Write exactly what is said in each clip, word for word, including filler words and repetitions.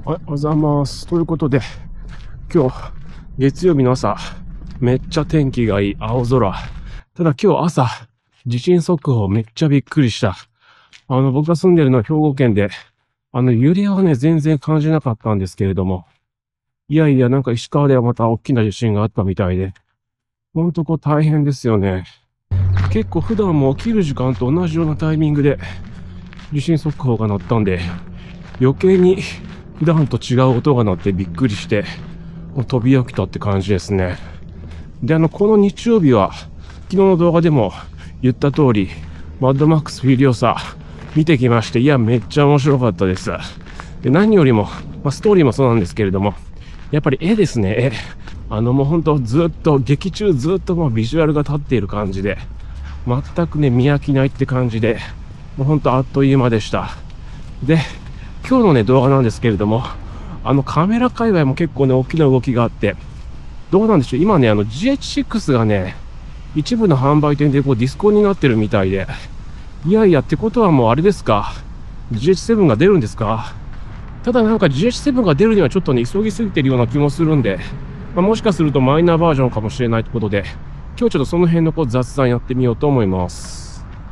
おはようございます。ということで、今日、月曜日の朝、めっちゃ天気がいい青空。ただ今日朝、地震速報めっちゃびっくりした。あの、僕が住んでるのは兵庫県で、あの、揺れはね、全然感じなかったんですけれども、いやいや、なんか石川ではまた大きな地震があったみたいで、ほんとこう大変ですよね。結構普段も起きる時間と同じようなタイミングで、地震速報が鳴ったんで、余計に普段と違う音が鳴ってびっくりして、もう飛び起きたって感じですね。で、あの、この日曜日は、昨日の動画でも言った通り、マッドマックスフューリオサ見てきまして、いや、めっちゃ面白かったです。で、何よりも、まあ、ストーリーもそうなんですけれども、やっぱり絵ですね、絵。あの、もうほんとずっと、劇中ずっともうビジュアルが立っている感じで、全くね、見飽きないって感じで、もうほんとあっという間でした。で、今日のね、動画なんですけれども、あのカメラ界隈も結構ね、大きな動きがあって、どうなんでしょう、今ね、あの ジーエイチシックス がね、一部の販売店でこうディスコになってるみたいで、いやいや、ってことはもうあれですか、ジーエイチセブン が出るんですか。ただなんか ジーエイチセブン が出るにはちょっとね、急ぎすぎてるような気もするんで、まあ、もしかするとマイナーバージョンかもしれないってことで、今日ちょっとその辺のこう雑談やってみようと思います。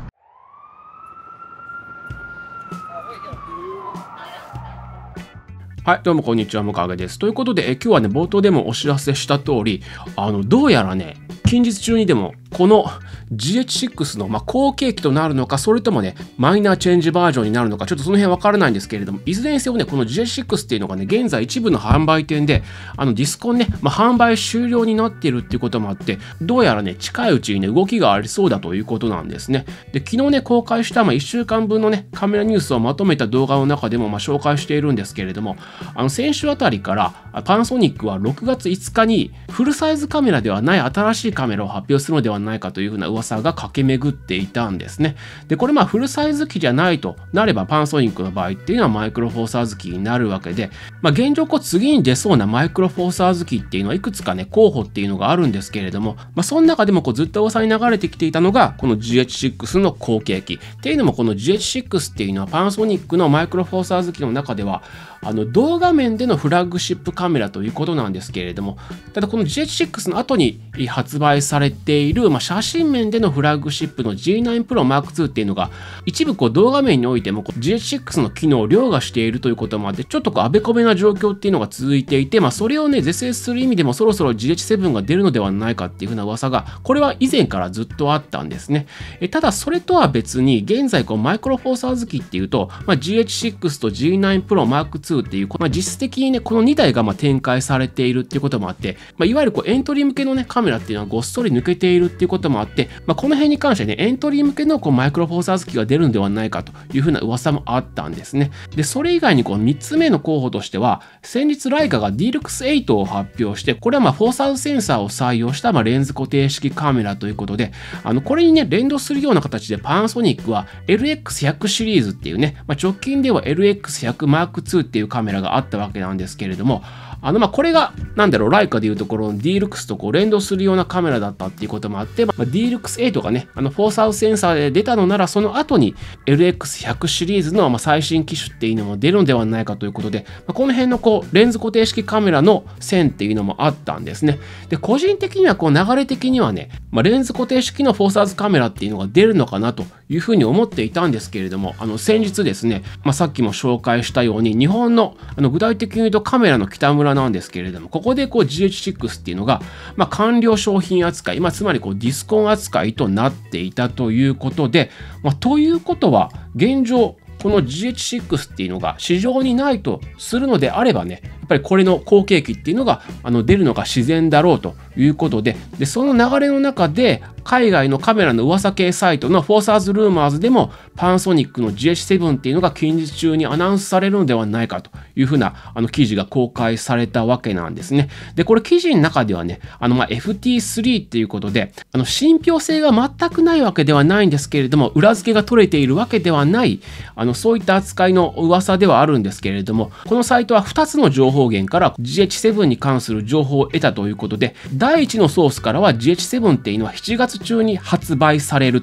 はい、どうもこんにちは、むかげです。ということで、え今日はね、冒頭でもお知らせした通り、あの、どうやらね、近日中にでも、この ジーエイチシックス の、まあ、後継機となるのか、それともね、マイナーチェンジバージョンになるのか、ちょっとその辺わからないんですけれども、いずれにせよね、この ジーエイチシックス っていうのがね、現在一部の販売店で、あのディスコンね、まあ、販売終了になっているっていうこともあって、どうやらね、近いうちにね、動きがありそうだということなんですね。で、昨日ね、公開した、まあ、いっしゅうかんぶんのね、カメラニュースをまとめた動画の中でも、まあ、紹介しているんですけれども、あの、先週あたりから、パナソニックはろくがついつかに、フルサイズカメラではない新しいカメラを発表するのではないかというふうな噂が駆け巡っていたんですね。で、これまあフルサイズ機じゃないとなればパナソニックの場合っていうのはマイクロフォーサーズ機になるわけで、まあ現状こう次に出そうなマイクロフォーサーズ機っていうのはいくつかね候補っていうのがあるんですけれども、まあその中でもこうずっと噂に流れてきていたのがこの ジーエイチシックス の後継機っていうのも、この ジーエイチシックス っていうのはパナソニックのマイクロフォーサーズ機の中ではあの動画面でのフラッグシップカメラということなんですけれども、ただこの ジーエイチシックス の後に発売されている、まあ、写真面でのフラッグシップの ジーナイン Pro Mark ツーっていうのが一部こう動画面においても ジーエイチシックス の機能を凌駕しているということもあって、ちょっとこうあべこべな状況っていうのが続いていて、まあ、それをね是正する意味でもそろそろ ジーエイチセブン が出るのではないかっていうふうな噂がこれは以前からずっとあったんですね。えただそれとは別に現在こうマイクロフォーサーズ機っていうと、まあ、ジーエイチシックス と ジーナイン Pro Mark ツーっていう、まあ、実質的にねこのにだいがまあ展開されているっていうこともあって、まあ、いわゆるこうエントリー向けのねカメラっていうのはごっそり抜けているっていうこともあって、まあ、この辺に関してねエントリー向けのこうマイクロフォーサーズ機が出るのではないかというふうな噂もあったんですね。でそれ以外にこうみっつめの候補としては、先日ライカが ディールックスエイト を発表して、これはまあフォーサーズセンサーを採用したまあレンズ固定式カメラということで、あのこれにね連動するような形でパナソニックは エルエックスひゃく シリーズっていうね、まあ、直近では エルエックスひゃくマークツー っていうカメラがあったわけなんですけれども、あのまあこれがなんだろうライカでいうところの ディールックス とこう連動するようなカメラだったっていうこともあって、まあ、ディールックスエイト がねあのフォーサーズセンサーで出たのならその後に エルエックスひゃく シリーズのまあ最新機種っていうのも出るのではないかということで、まあ、この辺のこうレンズ固定式カメラの線っていうのもあったんですね。で個人的にはこう流れ的にはね、まあ、レンズ固定式のフォーサーズカメラっていうのが出るのかなというふうに思っていたんですけれども、あの先日ですね、まあ、さっきも紹介したように日本のあの具体的に言うとカメラの北村なんですけれども、ここでこう ジーエイチシックス っていうのが、まあ、完了商品扱い、まあ、つまりこうディスコン扱いとなっていたということで、まあ、ということは現状この ジーエイチシックス っていうのが市場にないとするのであればね、やっぱりこれの後継機っていうのがあの出るのが自然だろうということで、でその流れの中で海外のカメラの噂系サイトのフォーサーズルーマーズでもパナソニックの ジーエイチセブン っていうのが近日中にアナウンスされるのではないかというふうなあの記事が公開されたわけなんですね。でこれ記事の中ではね、あのまあ エフティースリー っていうことであの信憑性が全くないわけではないんですけれども、裏付けが取れているわけではないあのそういった扱いの噂ではあるんですけれども、このサイトはふたつの情報源から ジーエイチセブン に関する情報を得たということで、第一のソースからは ジーエイチセブン っていうのはしちがつ中に発売されると。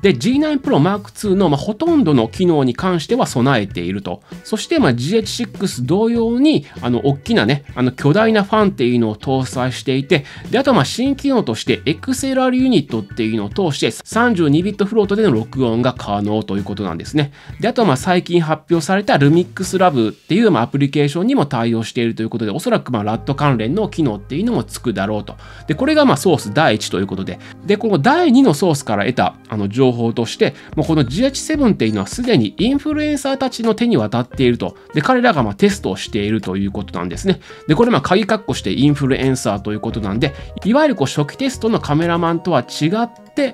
で ジーナイン Pro Mark ツー の、まあ、ほとんどの機能に関しては備えていると。そして、まあ、ジーエイチシックス 同様にあの大きなねあの巨大なファンっていうのを搭載していて、であとはまあ新機能として エックスエルアール ユニットっていうのを通してさんじゅうにビットフロートでの録音が可能ということなんですね。であとはまあ最近発表された ルミックスラブ っていうまあアプリケーションにも対応しているということで、おそらくまあ ラット 関連の機能っていうのもつくだろうと。でこれがまあソースだいいちということで、でこのだいにのソースから得たあの情報として、もうこの ジーエイチセブン っていうのはすでにインフルエンサーたちの手に渡っていると。で彼らがまあテストをしているということなんですね。でこれまあ鍵括弧してインフルエンサーということなんで、いわゆるこう初期テストのカメラマンとは違って、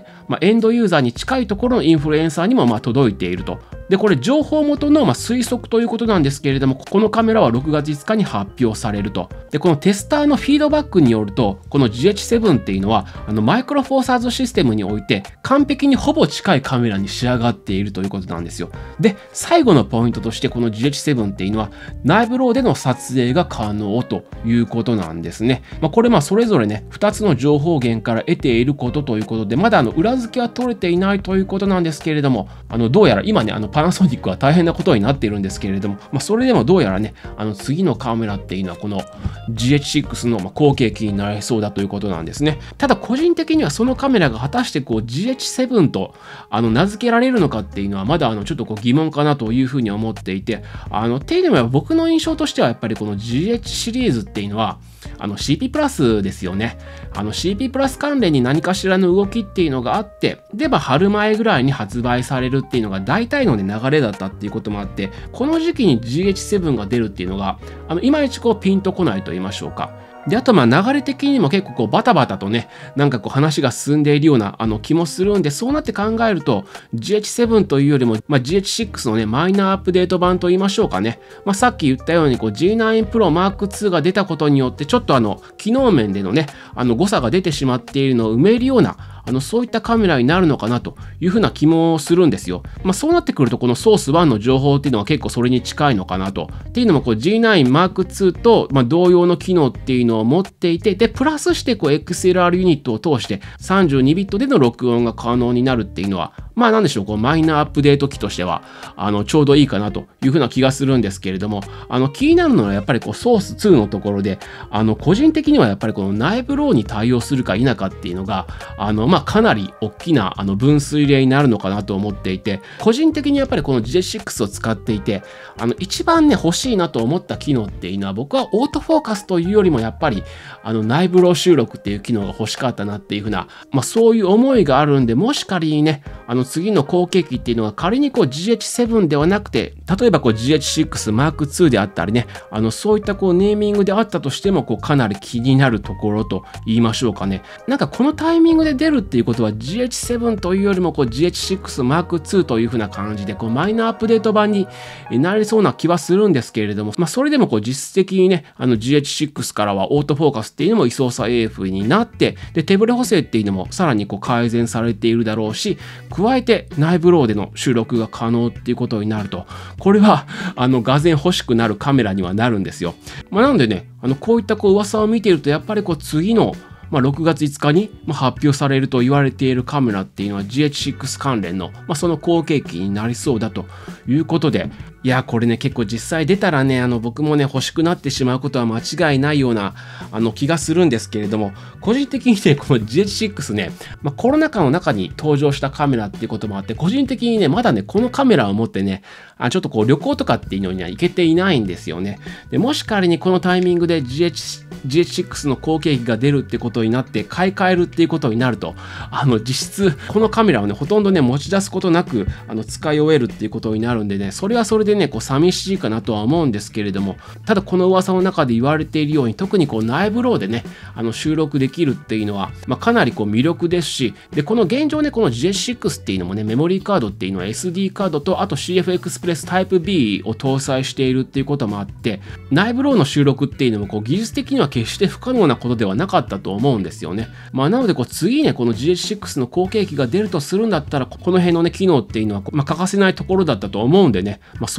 まあ、エンドユーザーに近いところのインフルエンサーにもまあ届いていると。でこれ情報元のまあ推測ということなんですけれども、このカメラはろくがついつかに発表されると。でこのテスターのフィードバックによると、この ジーエイチセブン っていうのはあのマイクロフォーサーズシステムにおいて完璧にほぼ近いカメラに仕上がっているということなんですよ。で最後のポイントとして、この ジーエイチセブン っていうのは内部ローでの撮影が可能ということなんですね。まあ、これまあそれぞれねふたつの情報源から得ていることということで、まだあの裏付けは取れていないということなんですけれども、あのどうやら今ねあのパナソニックは大変なことになっているんですけれども、まあ、それでもどうやらねあの次のカメラっていうのはこの ジーエイチシックス のまあ後継機になりそうだということなんですね。ただ個人的にはそのカメラが果たしてこう ジーエイチセブン とあの名付けられるのかっていうのはまだあのちょっとこう疑問かなというふうに思っていて、あのっていうのは僕の印象としてはやっぱりこの ジーエイチ シリーズっていうのはあの シーピー プラスですよね。あの シーピー プラス関連に何かしらの動きっていうのがあって、でまあ春前ぐらいに発売されるっていうのが大体の、ね、流れだったっていうこともあって、この時期に ジーエイチセブン が出るっていうのがあのいまいちこうピンとこないと言いましょうか。であとまあ流れ的にも結構こうバタバタとねなんかこう話が進んでいるようなあの気もするんで、そうなって考えると ジーエイチセブン というよりも、まあ、ジーエイチシックス のねマイナーアップデート版と言いましょうかね。まあ、さっき言ったようにこう ジーナイン Pro Mark ツー が出たことによってちょっとあの機能面でのねあの誤差が出てしまっているのを埋めるようなあのそういったカメラになるのかなというふうな気もするんですよ。まあ、そうなってくるとこのソースワンの情報っていうのは結構それに近いのかなと。っていうのもこう ジーナイン Mark ツー と、まあ、同様の機能っていうのを持っていて、でプラスしてこう エックスエルアール ユニットを通してさんじゅうにビットでの録音が可能になるっていうのは、まあなんでしょう、こうマイナーアップデート機としてはあのちょうどいいかなというふうな気がするんですけれども、あの気になるのはやっぱりこうソースツーのところで、あの個人的にはやっぱりこの内部ローに対応するか否かっていうのがあのまあかなり大きなあの分水嶺になるのかなと思っていて、個人的にやっぱりこの ジーエイチシックス を使っていてあの一番ね欲しいなと思った機能っていうのは、僕はオートフォーカスというよりもやっぱりあの内部ロー収録っていう機能が欲しかったなっていうふうな、まあ、そういう思いがあるんで、もし仮にねあの次の後継機っていうのが仮にこう ジーエイチセブン ではなくて、例えばこう ジーエイチシックス Mark ツー であったりね、あのそういったこうネーミングであったとしてもこうかなり気になるところと言いましょうかね。なんかこのタイミングで出るっていうことは ジーエイチセブン というよりもこう ジーエイチシックス Mark ツー というふうな感じでこうマイナーアップデート版になりそうな気はするんですけれども、まあ、それでもこう実質的にねあの ジーエイチシックス からはオートフォーカスっていうのも位相差 エーエフ になって、で手ブレ補正っていうのもさらにこう改善されているだろうし、加えて内部ローでの収録が可能っていうことになると、これはあのがぜん欲しくなるカメラにはなるんですよ。まあ、なのでねあのこういったこう噂を見ているとやっぱりこう次のまあ、ろくがついつかに発表されると言われているカメラっていうのは ジーエイチシックス 関連の、まあ、その後継機になりそうだということで、いやこれね結構実際出たらねあの僕もね欲しくなってしまうことは間違いないようなあの気がするんですけれども、個人的にねこの ジーエイチシックス ね、まあ、コロナ禍の中に登場したカメラっていうこともあって、個人的にねまだねこのカメラを持ってねあちょっとこう旅行とかっていうのには行けていないんですよね。でもし仮にこのタイミングで ジーエイチジーエイチシックス の後継機が出るってことになって買い替えるっていうことになると、あの実質このカメラをねほとんどね持ち出すことなくあの使い終えるっていうことになるんでね、それはそれでねこう寂しいかなとは思うんですけれども、ただこの噂の中で言われているように特にこう内部ローでねあの収録できるっていうのは、まあ、かなりこう魅力ですし、でこの現状ねこの ジーエイチシックス っていうのもねメモリーカードっていうのは エスディー カードとあと シーエフエクスプレス タイプ ビー を搭載しているっていうこともあって、内部ローの収録っていうのもこう技術的には決して不可能なことではなかったと思うんですよね。まあ、なのでこう次ねこの ジーエイチシックス の後継機が出るとするんだったらこの辺のね機能っていうのは、まあ、欠かせないところだったと思うんでね、まあ、そ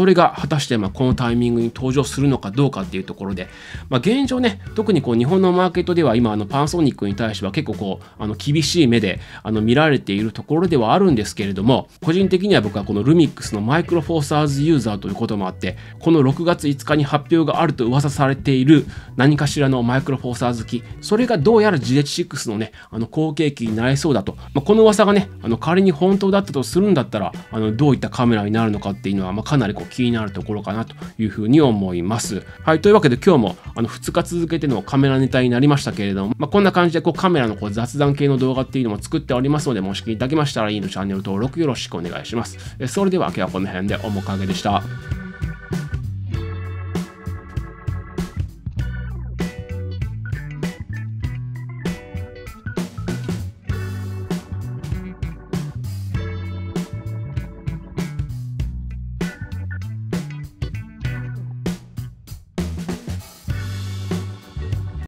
それが果たしてまあこのタイミングに登場するのかどうかっていうところで、まあ、現状ね、特にこう日本のマーケットでは今あのパナソニックに対しては結構こうあの厳しい目であの見られているところではあるんですけれども、個人的には僕はこのルミックスのマイクロフォーサーズユーザーということもあって、このろくがついつかに発表があると噂されている何かしらのマイクロフォーサーズ機、それがどうやら ジーエイチシックス のねあの後継機になりそうだと、まあ、この噂がねあの仮に本当だったとするんだったら、あのどういったカメラになるのかっていうのは、まあ、かなりこう気になるところかなというふうに思います。はい、というわけで今日もあのふつか続けてのカメラネタになりましたけれども、まあ、こんな感じでこうカメラのこう雑談系の動画っていうのも作っておりますので、もし気にいただけましたらいいのチャンネル登録よろしくお願いします。それでは今日はこの辺で、おもかげでした。